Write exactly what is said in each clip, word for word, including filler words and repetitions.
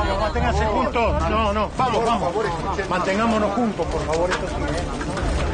vamos. Manténganse juntos. No, no, vamos, vamos. Mantengámonos juntos, por favor. Esto sí.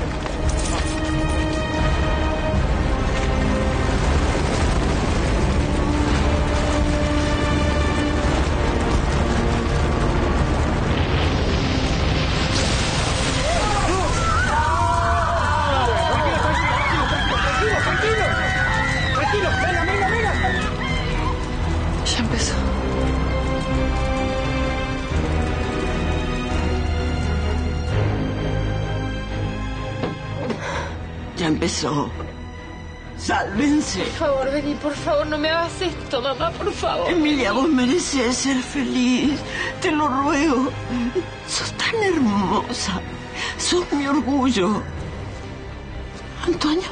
Ya empezó. Sálvense. Por favor, vení, por favor, no me hagas esto, mamá, por favor. Emilia, vos mereces ser feliz. Te lo ruego. Sos tan hermosa. Sos mi orgullo. Antonio,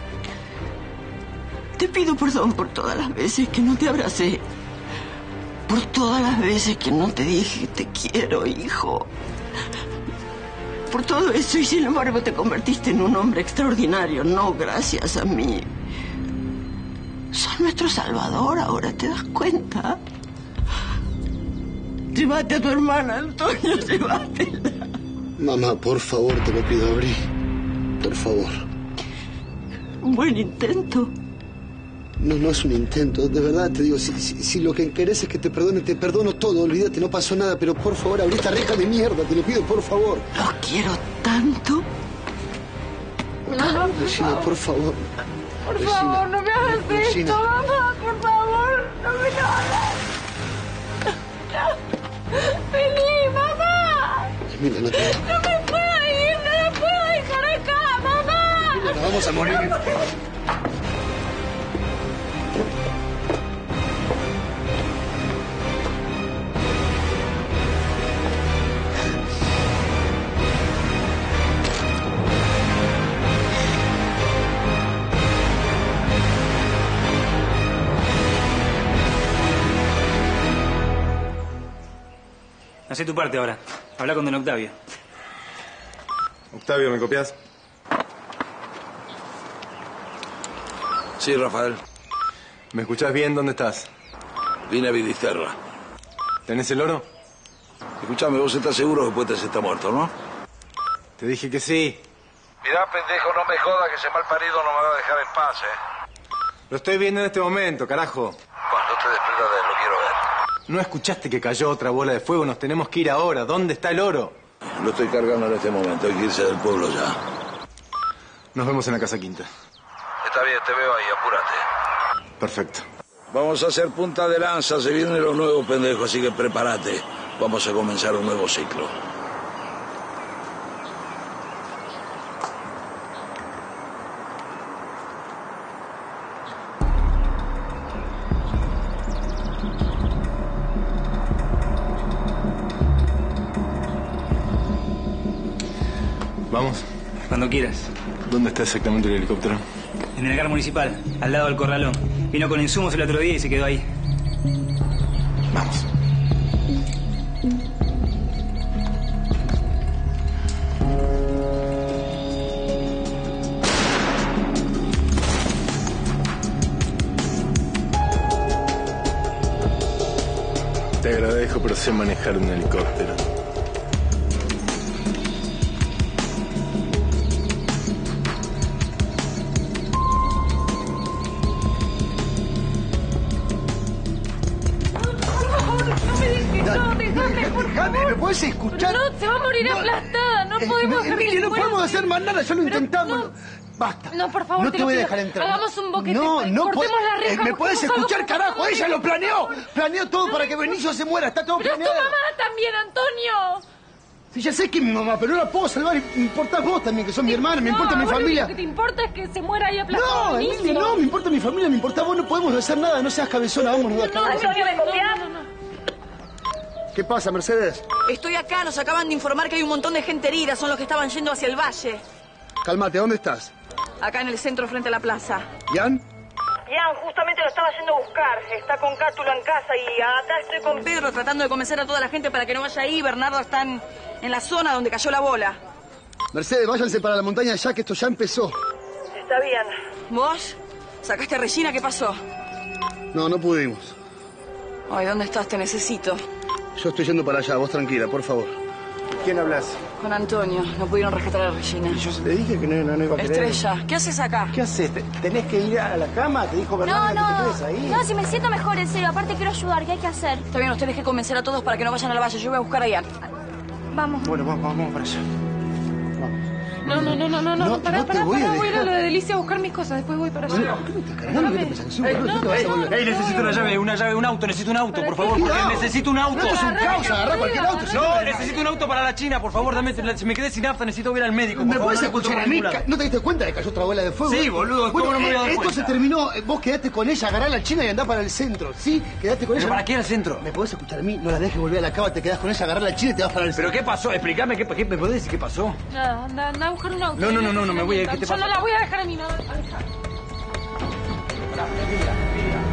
te pido perdón por todas las veces que no te abracé. Por todas las veces que no te dije te quiero, hijo. Por todo eso, y sin embargo te convertiste en un hombre extraordinario, no gracias a mí. Sos nuestro salvador, ahora te das cuenta. Llévate a tu hermana, Antonio, llévatela. Mamá, por favor, te lo pido, Abrí. Por favor. Un buen intento. No, no es un intento, de verdad te digo, si, si, si lo que querés es que te perdone, te perdono todo, olvídate, no pasó nada, pero por favor, abrí esta reja de mierda, te lo pido, por favor. Los quiero tanto. No, Regina, por favor. Por Regina. favor, no me hagas Regina. esto, mamá, por favor, no me lo hagas. Vení, mamá. Emilia, no te... No me puedo ir, no la puedo dejar acá, mamá. Emilia, nos vamos a morir. Hacé tu parte ahora. Habla con don Octavio. Octavio, ¿me copias? Sí, Rafael. ¿Me escuchás bien? ¿Dónde estás? Vine a Vinisterra. ¿Tenés el oro? Escuchame, vos estás seguro que Puentes está muerto, ¿no? Te dije que sí. Mirá, pendejo, no me jodas que ese mal parido no me va a dejar en paz, ¿eh? Lo estoy viendo en este momento, carajo. Bueno, no te desprendas de él, lo quiero ver. ¿No escuchaste que cayó otra bola de fuego? Nos tenemos que ir ahora. ¿Dónde está el oro? Lo estoy cargando en este momento, hay que irse del pueblo ya. Nos vemos en la Casa Quinta. Está bien, te veo ahí, apúrate. Perfecto. Vamos a hacer punta de lanza, se vienen los nuevos pendejos, así que prepárate. Vamos a comenzar un nuevo ciclo. ¿Vamos? Cuando quieras. ¿Dónde está exactamente el helicóptero? En el hangar municipal, al lado del corralón. Vino con insumos el otro día y se quedó ahí. Vamos. Te agradezco, pero sé manejar un helicóptero. ¿Me puedes escuchar? No, se va a morir No, aplastada. No eh, podemos Emilia, dejar que no se muera. podemos hacer más nada, ya lo Pero intentamos. no. Basta. No, por favor, no te te lo voy a pido. dejar entrar. Hagamos un boquete. No, no cortemos puedo- la reja. eh, ¿Me puedes busquemos algo escuchar, para carajo? todos. Ella lo planeó. Planeó todo para que Benicio se muera. Está todo Pero es tu planeado. mamá también, Antonio. Sí, ya sé que es mi mamá, pero no la puedo salvar. Me importás vos también, que sos mi hermana. Me No, importa mi ahora familia. Lo que te importa es que se muera ahí aplastado. No, Emilia, no. Me importa mi familia. Me importa vos. No podemos hacer nada. No seas cabezona. Vámonos de acá. No, Antonio, ¿me copias? No, no, no. ¿Qué pasa, Mercedes? Estoy acá, nos acaban de informar que hay un montón de gente herida, son los que estaban yendo hacia el valle. Cálmate, ¿dónde estás? Acá en el centro, frente a la plaza. ¿Ian? Ian, justamente lo estaba yendo a buscar. Está con Cátulo en casa y acá estoy con Pedro tratando de convencer a toda la gente para que no vaya ahí. Bernardo está en, en la zona donde cayó la bola. Mercedes, váyanse para la montaña ya, que esto ya empezó. Está bien. ¿Vos? ¿Sacaste a Regina? ¿Qué pasó? No, no pudimos. Ay, ¿dónde estás? Te necesito. Yo estoy yendo para allá, vos tranquila, por favor. ¿Quién hablas? Con Antonio. No pudieron rescatar a Regina. Yo te dije que no, no, no iba a querer. Estrella, ¿qué haces acá? ¿Qué haces? ¿Te- ¿Tenés que ir a la cama? Te dijo No, Bernardo que te no. quedes ahí. No, si me siento mejor, en serio. Aparte quiero ayudar. ¿Qué hay que hacer? Está bien, ustedes que convencer a todos para que no vayan a la valla. Yo voy a buscar a Ian. Vamos. Bueno, vamos, vamos para allá. No, no, no, no, no, No, no. Pará, no te pará, voy a pará. Voy a ir a dejar. la Delicia a buscar mis cosas. Después voy para allá. ¿Qué me estás cargando? ¿Qué te pensás? Sube, no, no te vas a volver. Ey, necesito una llave, una llave, un auto, necesito un auto, por favor, porque Cuidado. necesito un auto. No es un caos, agarrá cualquier auto. No, necesito un auto para la China, por favor, dame, si me quedé sin nafta, necesito ir al médico, por ¿Me favor. puedes no encuentro escuchar a por mí? ningún lado. ¿No te diste cuenta de que cayó otra bola de fuego? Sí, boludo, ¿cómo no me voy a dar Esto cuenta? se terminó. Vos quedaste con ella, agarrá a la China y andá para el centro. ¿Sí? Quedaste con ¿Pero ella. para qué al centro? ¿Me podés escuchar a mí? No la dejes volver a la cama, te quedás con ella, agarrá a la China y te vas para el ¿Pero centro. qué pasó? Explícame, ¿qué, qué me podés decir qué pasó? Nada, anda, anda a buscar un auto. No, no, no, no, no me voy a ir, ¿qué te Yo pasa? no la voy a dejar a mí, no. a dejar. Tranquila, tranquila.